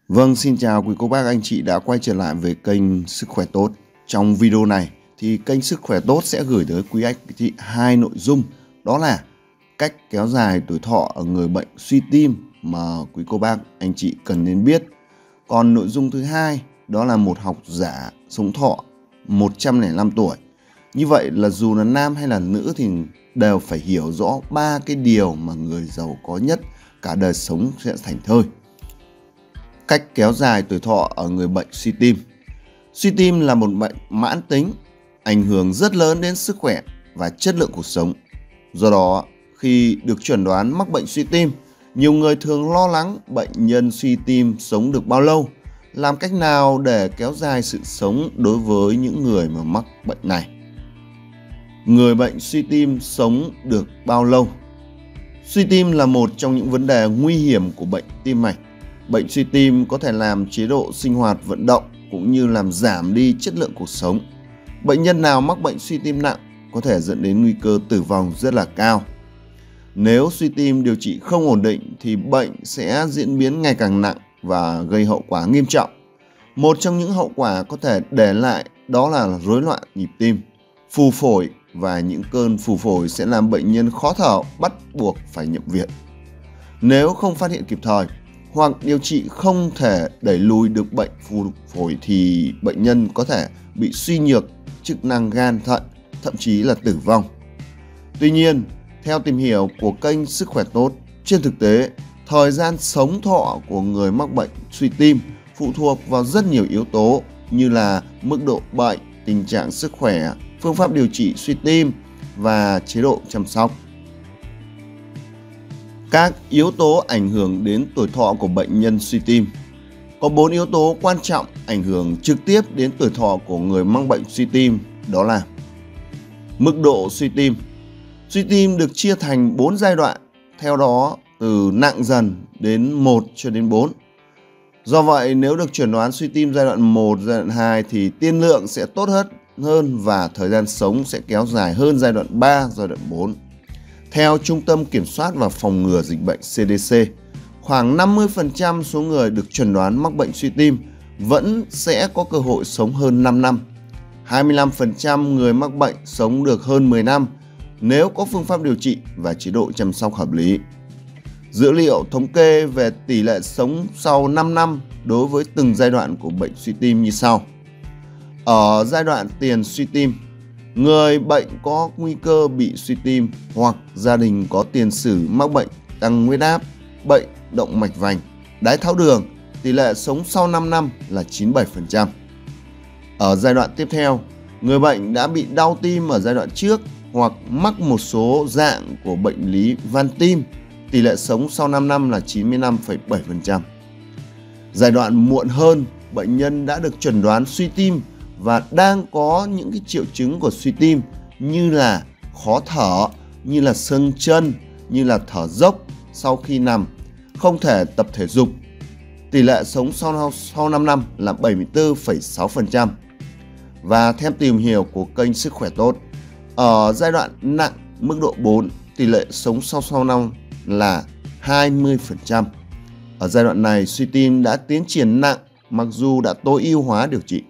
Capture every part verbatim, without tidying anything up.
Vâng, xin chào quý cô bác anh chị đã quay trở lại với kênh Sức Khỏe Tốt. Trong video này thì kênh Sức Khỏe Tốt sẽ gửi tới quý anh chị hai nội dung, đó là cách kéo dài tuổi thọ ở người bệnh suy tim mà quý cô bác anh chị cần nên biết. Còn nội dung thứ hai đó là một học giả sống thọ một trăm lẻ năm tuổi. Như vậy là dù là nam hay là nữ thì đều phải hiểu rõ ba cái điều mà người giàu có nhất cả đời sống sẽ thành thơi. Cách kéo dài tuổi thọ ở người bệnh suy tim. Suy tim là một bệnh mãn tính, ảnh hưởng rất lớn đến sức khỏe và chất lượng cuộc sống. Do đó, khi được chẩn đoán mắc bệnh suy tim, nhiều người thường lo lắng bệnh nhân suy tim sống được bao lâu, làm cách nào để kéo dài sự sống đối với những người mà mắc bệnh này. Người bệnh suy tim sống được bao lâu? Suy tim là một trong những vấn đề nguy hiểm của bệnh tim mạch. Bệnh suy tim có thể làm chế độ sinh hoạt vận động cũng như làm giảm đi chất lượng cuộc sống. Bệnh nhân nào mắc bệnh suy tim nặng có thể dẫn đến nguy cơ tử vong rất là cao. Nếu suy tim điều trị không ổn định thì bệnh sẽ diễn biến ngày càng nặng và gây hậu quả nghiêm trọng. Một trong những hậu quả có thể để lại đó là rối loạn nhịp tim, phù phổi, và những cơn phù phổi sẽ làm bệnh nhân khó thở, bắt buộc phải nhập viện. Nếu không phát hiện kịp thời hoặc điều trị không thể đẩy lùi được bệnh phù phổi thì bệnh nhân có thể bị suy nhược chức năng gan, thận, thậm chí là tử vong. Tuy nhiên, theo tìm hiểu của kênh Sức Khỏe Tốt, trên thực tế, thời gian sống thọ của người mắc bệnh suy tim phụ thuộc vào rất nhiều yếu tố như là mức độ bệnh, tình trạng sức khỏe, phương pháp điều trị suy tim và chế độ chăm sóc. Các yếu tố ảnh hưởng đến tuổi thọ của bệnh nhân suy tim. Có bốn yếu tố quan trọng ảnh hưởng trực tiếp đến tuổi thọ của người mắc bệnh suy tim, đó là mức độ suy tim. Suy tim được chia thành bốn giai đoạn, theo đó từ nặng dần đến một cho đến bốn. Do vậy, nếu được chẩn đoán suy tim giai đoạn một, giai đoạn hai thì tiên lượng sẽ tốt hơn và thời gian sống sẽ kéo dài hơn giai đoạn ba, giai đoạn bốn. Theo Trung tâm Kiểm soát và Phòng ngừa Dịch bệnh C D C, khoảng năm mươi phần trăm số người được chẩn đoán mắc bệnh suy tim vẫn sẽ có cơ hội sống hơn năm năm. hai mươi lăm phần trăm người mắc bệnh sống được hơn mười năm nếu có phương pháp điều trị và chế độ chăm sóc hợp lý. Dữ liệu thống kê về tỷ lệ sống sau năm năm đối với từng giai đoạn của bệnh suy tim như sau. Ở giai đoạn tiền suy tim, người bệnh có nguy cơ bị suy tim hoặc gia đình có tiền sử mắc bệnh tăng huyết áp, bệnh động mạch vành, đái tháo đường, tỷ lệ sống sau năm năm là chín mươi bảy phần trăm. Ở giai đoạn tiếp theo, người bệnh đã bị đau tim ở giai đoạn trước hoặc mắc một số dạng của bệnh lý van tim, tỷ lệ sống sau năm năm là chín mươi lăm phẩy bảy phần trăm. Giai đoạn muộn hơn, bệnh nhân đã được chẩn đoán suy tim và đang có những cái triệu chứng của suy tim như là khó thở, như là xương chân, như là thở dốc sau khi nằm, không thể tập thể dục. Tỷ lệ sống sau, sau năm năm là bảy mươi tư phẩy sáu phần trăm. Và theo tìm hiểu của kênh Sức Khỏe Tốt, ở giai đoạn nặng mức độ bốn, tỷ lệ sống sau sau năm là hai mươi phần trăm. Ở giai đoạn này, suy tim đã tiến triển nặng mặc dù đã tối ưu hóa điều trị.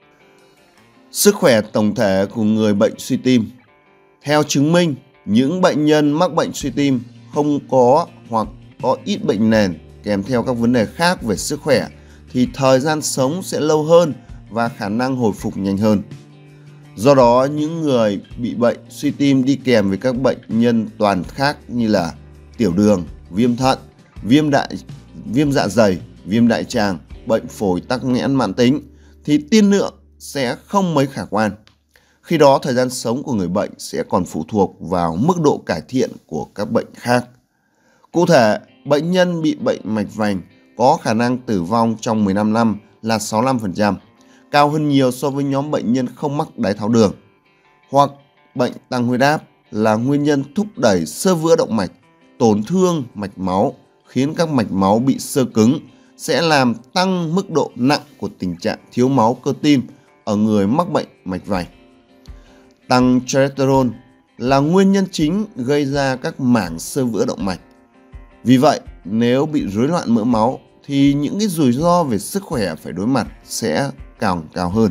Sức khỏe tổng thể của người bệnh suy tim. Theo chứng minh, những bệnh nhân mắc bệnh suy tim không có hoặc có ít bệnh nền kèm theo các vấn đề khác về sức khỏe thì thời gian sống sẽ lâu hơn và khả năng hồi phục nhanh hơn. Do đó, những người bị bệnh suy tim đi kèm với các bệnh nhân toàn khác như là tiểu đường, viêm thận, viêm đại, viêm dạ dày, viêm đại tràng, bệnh phổi tắc nghẽn mãn tính thì tiên lượng sẽ không mấy khả quan. Khi đó, thời gian sống của người bệnh sẽ còn phụ thuộc vào mức độ cải thiện của các bệnh khác. Cụ thể, bệnh nhân bị bệnh mạch vành có khả năng tử vong trong mười lăm năm là sáu mươi lăm phần trăm, cao hơn nhiều so với nhóm bệnh nhân không mắc đái tháo đường. Hoặc bệnh tăng huyết áp là nguyên nhân thúc đẩy xơ vữa động mạch, tổn thương mạch máu, khiến các mạch máu bị xơ cứng, sẽ làm tăng mức độ nặng của tình trạng thiếu máu cơ tim ở người mắc bệnh mạch vành. Tăng cholesterol là nguyên nhân chính gây ra các mảng xơ vữa động mạch. Vì vậy, nếu bị rối loạn mỡ máu thì những cái rủi ro về sức khỏe phải đối mặt sẽ càng cao hơn.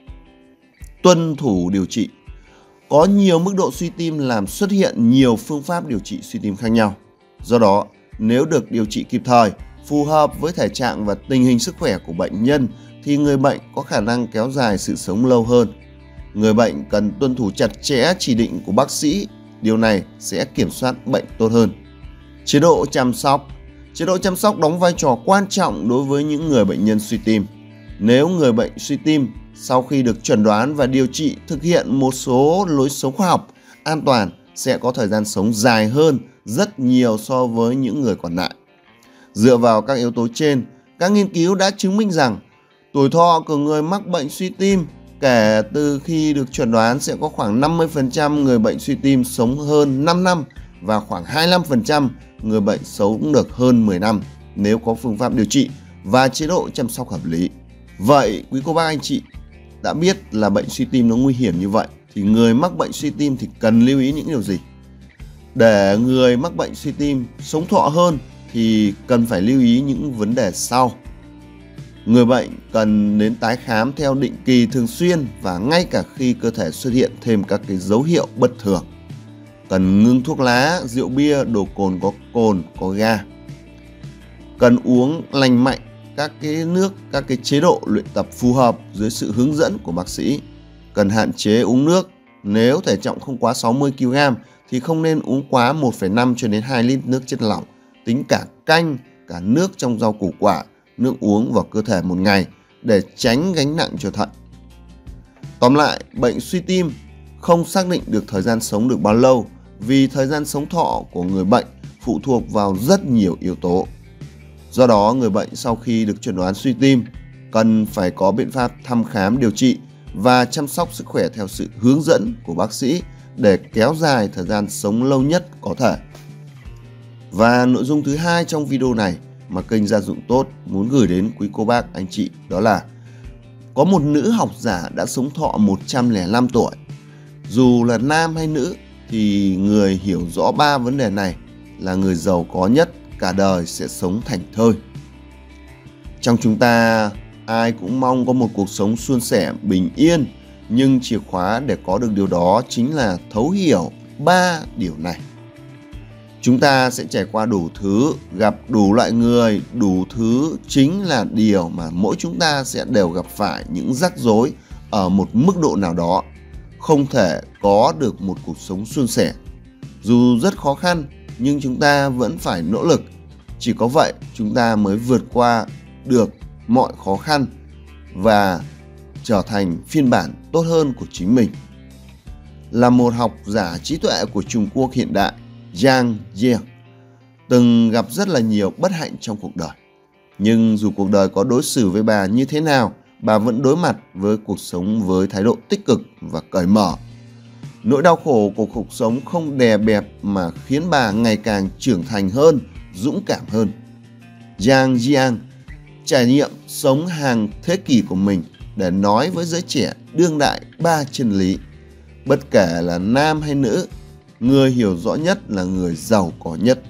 Tuân thủ điều trị. Có nhiều mức độ suy tim làm xuất hiện nhiều phương pháp điều trị suy tim khác nhau. Do đó, nếu được điều trị kịp thời, phù hợp với thể trạng và tình hình sức khỏe của bệnh nhân thì người bệnh có khả năng kéo dài sự sống lâu hơn. Người bệnh cần tuân thủ chặt chẽ chỉ định của bác sĩ, điều này sẽ kiểm soát bệnh tốt hơn. Chế độ chăm sóc. Chế độ chăm sóc đóng vai trò quan trọng đối với những người bệnh nhân suy tim. Nếu người bệnh suy tim sau khi được chẩn đoán và điều trị thực hiện một số lối sống khoa học, an toàn sẽ có thời gian sống dài hơn rất nhiều so với những người còn lại. Dựa vào các yếu tố trên, các nghiên cứu đã chứng minh rằng tuổi thọ của người mắc bệnh suy tim kể từ khi được chẩn đoán sẽ có khoảng năm mươi phần trăm người bệnh suy tim sống hơn năm năm và khoảng hai mươi lăm phần trăm người bệnh sống được hơn mười năm nếu có phương pháp điều trị và chế độ chăm sóc hợp lý. Vậy quý cô bác anh chị đã biết là bệnh suy tim nó nguy hiểm như vậy thì người mắc bệnh suy tim thì cần lưu ý những điều gì? Để người mắc bệnh suy tim sống thọ hơn thì cần phải lưu ý những vấn đề sau. Người bệnh cần đến tái khám theo định kỳ thường xuyên và ngay cả khi cơ thể xuất hiện thêm các cái dấu hiệu bất thường. Cần ngưng thuốc lá, rượu bia, đồ cồn có cồn, có ga. Cần uống lành mạnh các cái nước, các cái chế độ luyện tập phù hợp dưới sự hướng dẫn của bác sĩ. Cần hạn chế uống nước. Nếu thể trọng không quá sáu mươi ki lô gam thì không nên uống quá một phẩy năm cho đến hai lít nước chất lỏng, tính cả canh, cả nước trong rau củ quả, nước uống vào cơ thể một ngày để tránh gánh nặng cho thận. Tóm lại, bệnh suy tim không xác định được thời gian sống được bao lâu vì thời gian sống thọ của người bệnh phụ thuộc vào rất nhiều yếu tố. Do đó, người bệnh sau khi được chẩn đoán suy tim cần phải có biện pháp thăm khám điều trị và chăm sóc sức khỏe theo sự hướng dẫn của bác sĩ để kéo dài thời gian sống lâu nhất có thể. Và nội dung thứ hai trong video này mà kênh Gia Dụng Tốt muốn gửi đến quý cô bác anh chị đó là có một nữ học giả đã sống thọ một trăm lẻ năm tuổi. Dù là nam hay nữ thì người hiểu rõ ba vấn đề này là người giàu có nhất cả đời sẽ sống thảnh thơi. Trong chúng ta ai cũng mong có một cuộc sống suôn sẻ, bình yên, nhưng chìa khóa để có được điều đó chính là thấu hiểu ba điều này. Chúng ta sẽ trải qua đủ thứ, gặp đủ loại người, đủ thứ chính là điều mà mỗi chúng ta sẽ đều gặp phải những rắc rối ở một mức độ nào đó. Không thể có được một cuộc sống suôn sẻ. Dù rất khó khăn nhưng chúng ta vẫn phải nỗ lực. Chỉ có vậy chúng ta mới vượt qua được mọi khó khăn và trở thành phiên bản tốt hơn của chính mình. Là một học giả trí tuệ của Trung Quốc hiện đại, Zhang Jiang từng gặp rất là nhiều bất hạnh trong cuộc đời. Nhưng dù cuộc đời có đối xử với bà như thế nào, bà vẫn đối mặt với cuộc sống với thái độ tích cực và cởi mở. Nỗi đau khổ của cuộc sống không đè bẹp mà khiến bà ngày càng trưởng thành hơn, dũng cảm hơn. Zhang Jiang trải nghiệm sống hàng thế kỷ của mình để nói với giới trẻ đương đại ba chân lý. Bất kể là nam hay nữ, người hiểu rõ nhất là người giàu có nhất.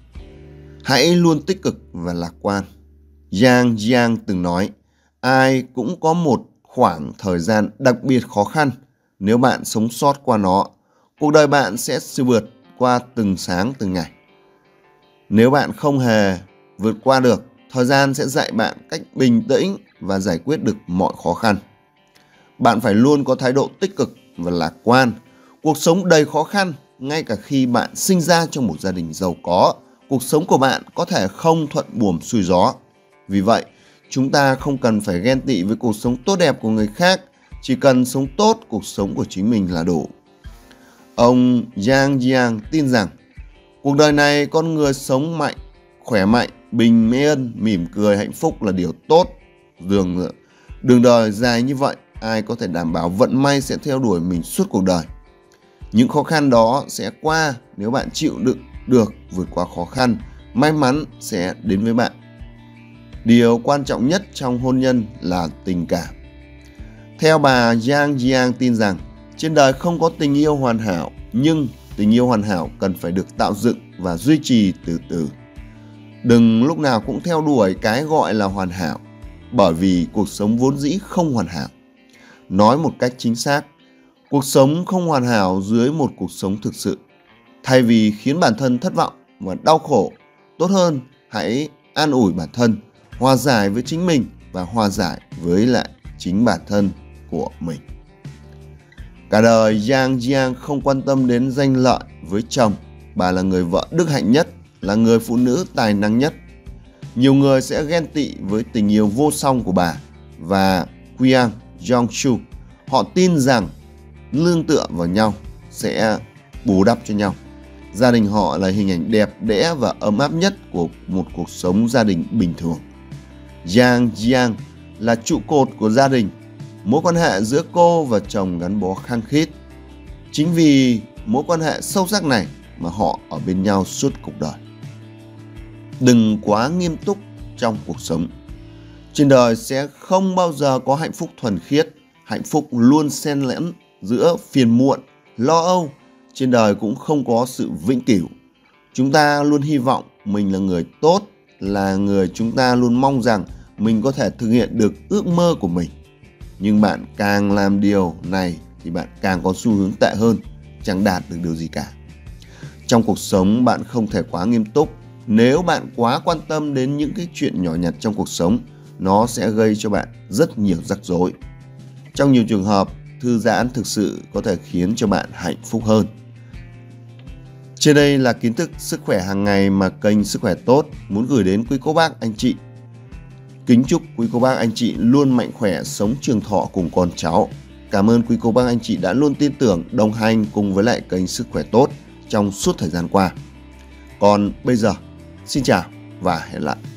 Hãy luôn tích cực và lạc quan. Zhang Jiang từng nói, ai cũng có một khoảng thời gian đặc biệt khó khăn. Nếu bạn sống sót qua nó, cuộc đời bạn sẽ vượt qua từng sáng từng ngày. Nếu bạn không hề vượt qua được, thời gian sẽ dạy bạn cách bình tĩnh và giải quyết được mọi khó khăn. Bạn phải luôn có thái độ tích cực và lạc quan. Cuộc sống đầy khó khăn, ngay cả khi bạn sinh ra trong một gia đình giàu có, cuộc sống của bạn có thể không thuận buồm xuôi gió. Vì vậy, chúng ta không cần phải ghen tị với cuộc sống tốt đẹp của người khác, chỉ cần sống tốt cuộc sống của chính mình là đủ. Ông Zhang Jiang tin rằng, cuộc đời này con người sống mạnh, khỏe mạnh, bình yên, mỉm cười, hạnh phúc là điều tốt. Đường, đường đời dài như vậy, ai có thể đảm bảo vận may sẽ theo đuổi mình suốt cuộc đời. Những khó khăn đó sẽ qua nếu bạn chịu đựng được vượt qua khó khăn, may mắn sẽ đến với bạn. Điều quan trọng nhất trong hôn nhân là tình cảm. Theo bà Zhang Jiang tin rằng trên đời không có tình yêu hoàn hảo, nhưng tình yêu hoàn hảo cần phải được tạo dựng và duy trì từ từ. Đừng lúc nào cũng theo đuổi cái gọi là hoàn hảo, bởi vì cuộc sống vốn dĩ không hoàn hảo. Nói một cách chính xác, cuộc sống không hoàn hảo dưới một cuộc sống thực sự. Thay vì khiến bản thân thất vọng và đau khổ, tốt hơn hãy an ủi bản thân, hòa giải với chính mình và hòa giải với lại chính bản thân của mình. Cả đời Yang Jiang không quan tâm đến danh lợi với chồng. Bà là người vợ đức hạnh nhất, là người phụ nữ tài năng nhất. Nhiều người sẽ ghen tị với tình yêu vô song của bà và Kwang Yong-su. Họ tin rằng nương tựa vào nhau sẽ bù đắp cho nhau. Gia đình họ là hình ảnh đẹp đẽ và ấm áp nhất của một cuộc sống gia đình bình thường. Yang Jiang là trụ cột của gia đình. Mối quan hệ giữa cô và chồng gắn bó khăng khít. Chính vì mối quan hệ sâu sắc này mà họ ở bên nhau suốt cuộc đời. Đừng quá nghiêm túc trong cuộc sống. Trên đời sẽ không bao giờ có hạnh phúc thuần khiết. Hạnh phúc luôn xen lẫn giữa phiền muộn, lo âu. Trên đời cũng không có sự vĩnh cửu. Chúng ta luôn hy vọng mình là người tốt, là người chúng ta luôn mong rằng mình có thể thực hiện được ước mơ của mình. Nhưng bạn càng làm điều này thì bạn càng có xu hướng tệ hơn, chẳng đạt được điều gì cả. Trong cuộc sống bạn không thể quá nghiêm túc. Nếu bạn quá quan tâm đến những cái chuyện nhỏ nhặt trong cuộc sống, nó sẽ gây cho bạn rất nhiều rắc rối. Trong nhiều trường hợp, thư giãn thực sự có thể khiến cho bạn hạnh phúc hơn. Trên đây là kiến thức sức khỏe hàng ngày mà kênh Sức Khỏe Tốt muốn gửi đến quý cô bác anh chị. Kính chúc quý cô bác anh chị luôn mạnh khỏe, sống trường thọ cùng con cháu. Cảm ơn quý cô bác anh chị đã luôn tin tưởng, đồng hành cùng với lại kênh Sức Khỏe Tốt trong suốt thời gian qua. Còn bây giờ, xin chào và hẹn lại.